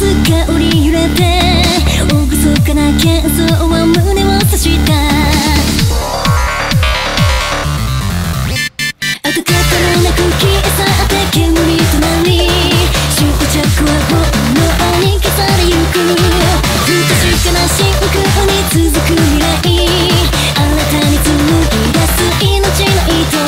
香り揺れて厳かな喧騒は胸を刺した。跡形もなく消え去って煙となり、執着は炎に消されゆく。不確かな真空に続く未来、新たに紡ぎ出す命の糸。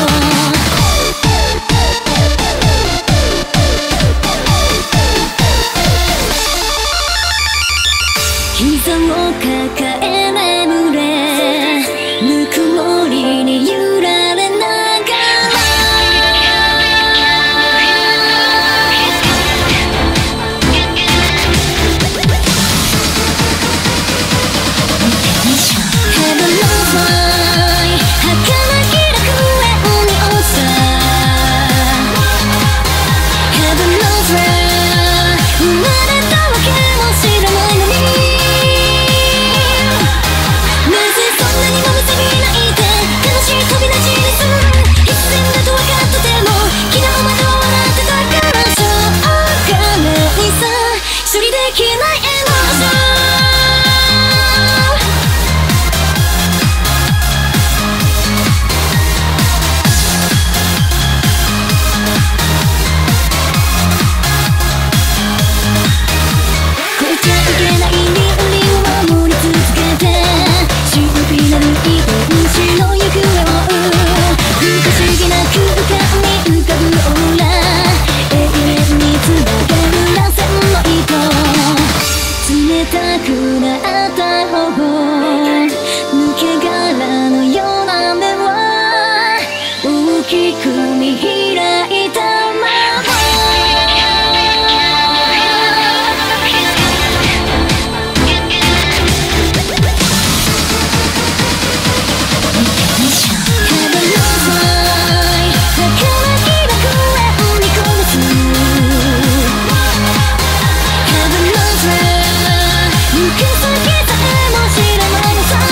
膝を抱え眠れ、ぬくもりに揺られながらHeaven knows why 儚き楽園に落ちた。 Heaven knows where 生まれたわけも知らないのに、なぜそんなにも結びないで悲しい飛び出しにする。必然だと分かってても昨日までは笑ってたからしょうがないさ。一人できないエモーション。超えちゃいけない倫理を守り続けて、神秘なる遺伝子の行方を追う。不可思議な空間に浮かぶオーラ、永遠につながる螺旋の糸。冷たくなった頬、抜け殻のような目は大きく見開いたまま。Heaven knows why 儚き楽園に焦がす。 Heaven knows where 行く先さえも知らないのさ。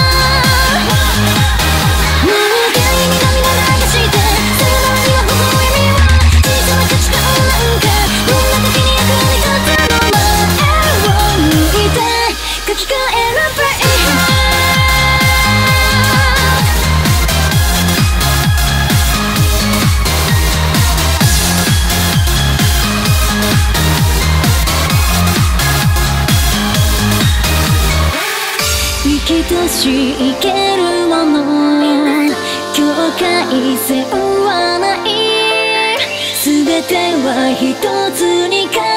もう外に涙流してさよならには微笑みは小さな価値観なんか、どんな時に役に立つの。前を向いて書き換えるプレイハー。生きとし生けるもの、境界線はない。全ては一つに